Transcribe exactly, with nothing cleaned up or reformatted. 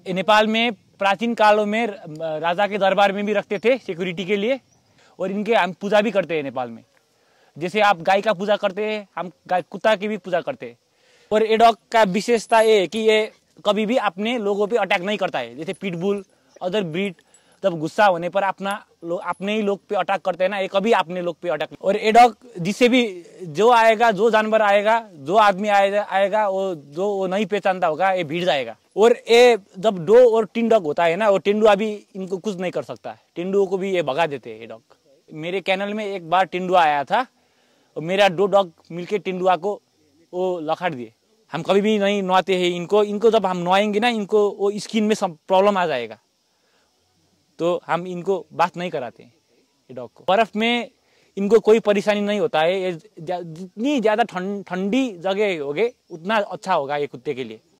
नेपाल में प्राचीन कालों में राजा के दरबार में भी रखते थे सिक्योरिटी के लिए, और इनके हम पूजा भी करते हैं नेपाल में। जैसे आप गाय का पूजा करते हैं, हम गाय कुत्ता की भी पूजा करते हैं। और ये डॉग का विशेषता ये है कि ये कभी भी अपने लोगों पे अटैक नहीं करता है। जैसे पिटबुल, अदर ब्रीड जब गुस्सा होने पर अपना अपने ही लोग पे अटैक करते हैं ना, ये कभी अपने लोग पे अटैक। और ये डॉग जिससे भी जो आएगा, जो जानवर आएगा, जो आदमी आएगा आएगा वो जो वो नहीं पहचानता होगा, ये भीड़ जाएगा। और ये जब दो और तीन डॉग होता है ना, वो तेंदुआ भी इनको कुछ नहीं कर सकता है। तेंदुओं को भी ये भगा देते हैं ये डॉग। मेरे कैनल में एक बार तेंदुआ आया था और मेरा दो डॉग मिलके तेंदुआ को वो लखाड़ दिए। हम कभी भी नहीं नहाते हैं इनको। इनको जब हम नहाएंगे ना, इनको वो स्किन में सब प्रॉब्लम आ जाएगा, तो हम इनको बात नहीं कराते हैं ये डॉग को। बर्फ में इनको कोई परेशानी नहीं होता है। ये जितनी ज़्यादा ठंडी जगह होगी उतना अच्छा होगा ये कुत्ते के लिए।